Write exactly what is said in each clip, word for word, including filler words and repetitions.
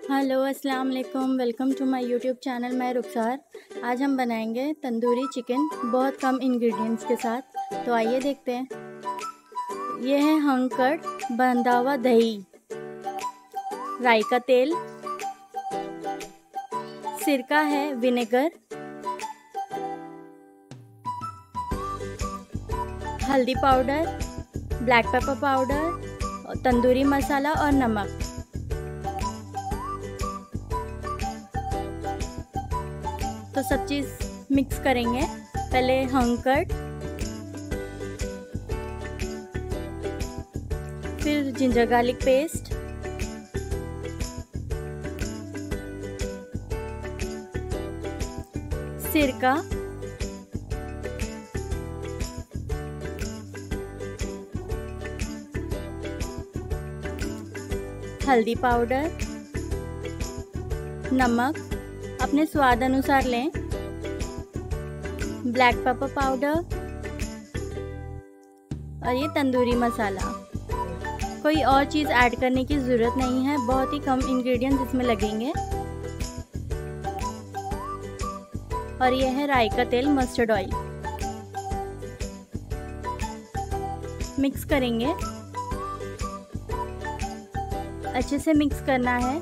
Hello अस्सलाम वालेकुम, welcome to my YouTube channel. मैं रुखसार। आज हम बनाएंगे तंदूरी चिकन बहुत कम इंग्रेडिएंट्स के साथ। तो आइए देखते हैं। ये है हंकड़ बंधा हुआ दही, राई का तेल, सिरका है, विनेगर, हल्दी powder, black pepper powder, tandoori masala और नमक। तो सब चीज़ मिक्स करेंगे। पहले हंकड़, फिर जिंजर गार्लिक पेस्ट, सिरका, हल्दी पाउडर, नमक अपने स्वाद अनुसार लें, ब्लैक पेपर पाउडर और ये तंदूरी मसाला। कोई और चीज़ ऐड करने की ज़रूरत नहीं है, बहुत ही कम इंग्रेडिएंट्स इसमें लगेंगे। और ये है राई का तेल, मस्टर्ड ऑयल। मिक्स करेंगे, अच्छे से मिक्स करना है।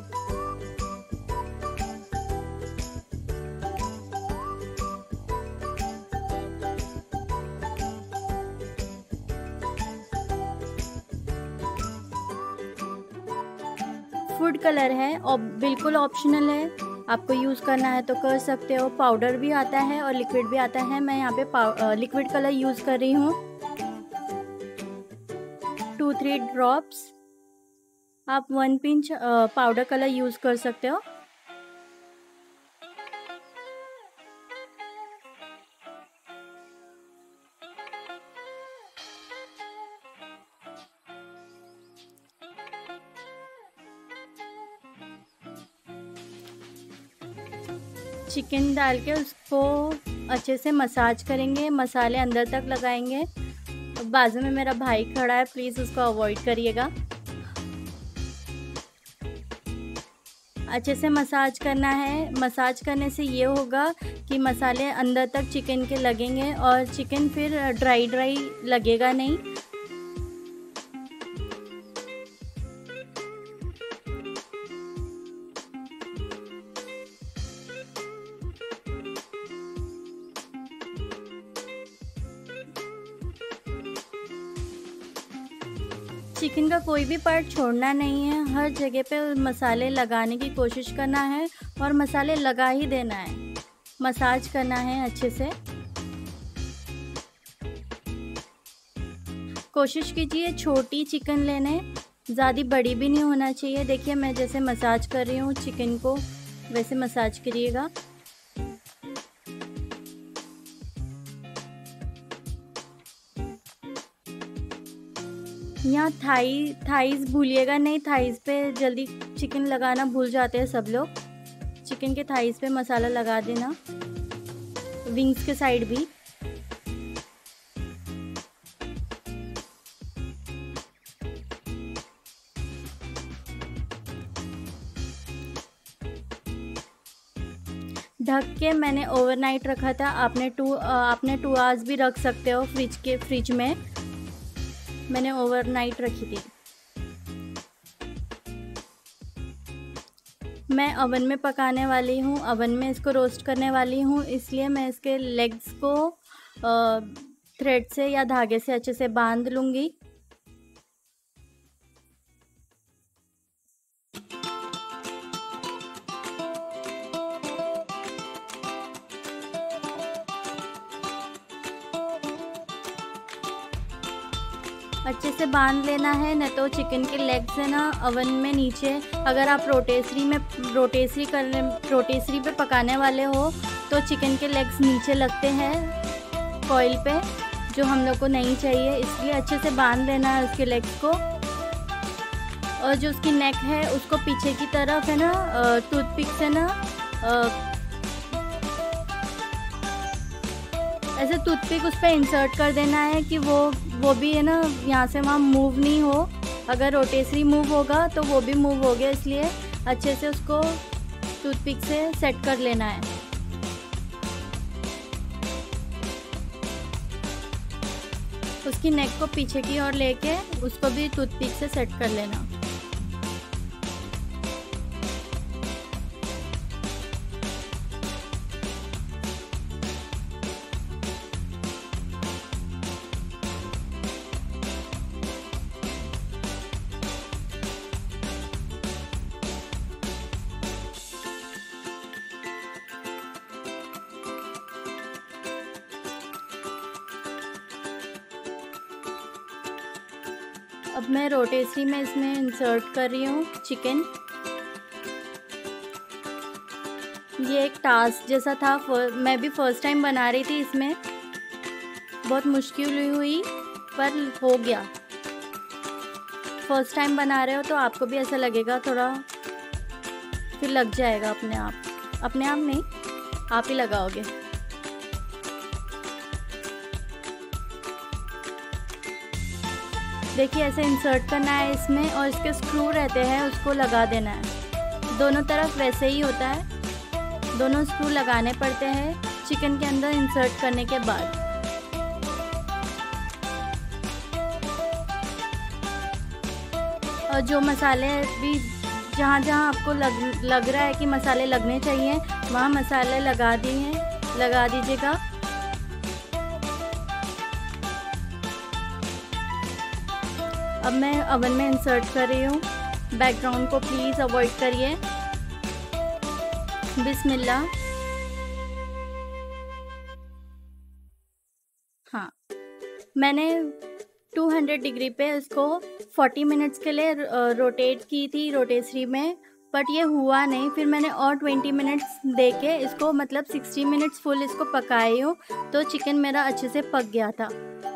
फूड कलर है और बिल्कुल ऑप्शनल है, आपको यूज़ करना है तो कर सकते हो। पाउडर भी आता है और लिक्विड भी आता है। मैं यहाँ पे लिक्विड कलर यूज़ कर रही हूँ, टू थ्री ड्रॉप्स। आप one pinch powder colour use कर सकते हो। चिकन डाल के उसको अच्छे से मसाज करेंगे, मसाले अंदर तक लगाएंगे। बाजू में मेरा भाई खड़ा है, प्लीज़ उसको अवॉइड करिएगा। अच्छे से मसाज करना है। मसाज करने से ये होगा कि मसाले अंदर तक चिकन के लगेंगे और चिकन फिर ड्राई ड्राई लगेगा नहीं। चिकन का कोई भी पार्ट छोड़ना नहीं है, हर जगह पे मसाले लगाने की कोशिश करना है और मसाले लगा ही देना है। मसाज करना है अच्छे से। कोशिश कीजिए छोटी चिकन लेने, ज़्यादा बड़ी भी नहीं होना चाहिए। देखिए मैं जैसे मसाज कर रही हूँ चिकन को, वैसे मसाज करिएगा। यहाँ थाई थाइस भूलिएगा नहीं, थाइस पे जल्दी चिकन लगाना भूल जाते हैं सब लोग। चिकन के थाइस पे मसाला लगा देना, विंग्स के साइड भी। ढक के मैंने ओवरनाइट रखा था। आपने टू आपने टू आवर्स भी रख सकते हो फ्रिज के फ्रिज में। मैंने ओवरनाइट रखी थी। मैं ओवन में पकाने वाली हूँ, ओवन में इसको रोस्ट करने वाली हूँ, इसलिए मैं इसके लेग्स को थ्रेड से या धागे से अच्छे से बांध लूँगी। अच्छे से बांध लेना है, नहीं तो चिकन के लेग्स है ना ओवन में नीचे, अगर आप रोटेसरी में रोटेसरी करने रोटेसरी पे पकाने वाले हो तो चिकन के लेग्स नीचे लगते हैं कॉइल पे, जो हम लोग को नहीं चाहिए। इसलिए अच्छे से बांध लेना है उसके लेग्स को। और जो उसकी नेक है उसको पीछे की तरफ है ना टूथपिक से ना ऐसे टूथपिक उस पर इंसर्ट कर देना है कि वो वो भी है ना यहाँ से वहाँ मूव नहीं हो। अगर रोटेसरी मूव होगा तो वो भी मूव हो गया, इसलिए अच्छे से उसको टूथपिक से सेट कर लेना है। उसकी नेक को पीछे की ओर लेके उसको भी टूथपिक से सेट कर लेना। अब मैं रोटेसरी में इसमें इंसर्ट कर रही हूँ चिकन। ये एक टास्क जैसा था, मैं भी फर्स्ट टाइम बना रही थी, इसमें बहुत मुश्किल हुई पर हो गया। फर्स्ट टाइम बना रहे हो तो आपको भी ऐसा लगेगा थोड़ा, फिर लग जाएगा अपने आप। अपने आप नहीं, आप ही लगाओगे। देखिए ऐसे इंसर्ट करना है इसमें और इसके स्क्रू रहते हैं उसको लगा देना है। दोनों तरफ वैसे ही होता है, दोनों स्क्रू लगाने पड़ते हैं चिकन के अंदर इंसर्ट करने के बाद। और जो मसाले भी जहाँ जहाँ आपको लग लग रहा है कि मसाले लगने चाहिए वहाँ मसाले लगा दिए लगा दीजिएगा। अब मैं ओवन में इंसर्ट कर रही हूँ। बैकग्राउंड को प्लीज़ अवॉइड करिए। बिस्मिल्लाह। हाँ, मैंने दो सौ डिग्री पे इसको चालीस मिनट्स के लिए रोटेट की थी रोटेसरी में, बट ये हुआ नहीं। फिर मैंने और बीस मिनट्स दे के इसको मतलब साठ मिनट्स फुल इसको पकाई हूँ, तो चिकन मेरा अच्छे से पक गया था।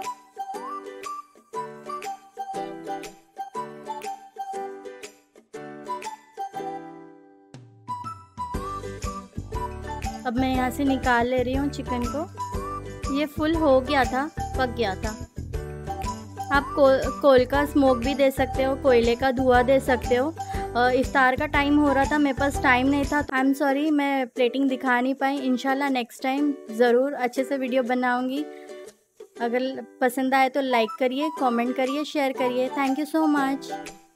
अब मैं यहाँ से निकाल ले रही हूँ चिकन को। ये फुल हो गया था, पक गया था। आप को, कोल का स्मोक भी दे सकते हो, कोयले का धुआं दे सकते हो। इफ्तार का टाइम हो रहा था, मेरे पास टाइम नहीं था। आई एम सॉरी, मैं प्लेटिंग दिखा नहीं पाई। इंशाल्लाह नेक्स्ट टाइम ज़रूर अच्छे से वीडियो बनाऊँगी। अगर पसंद आए तो लाइक करिए, कमेंट करिए, शेयर करिए। Thank you so much.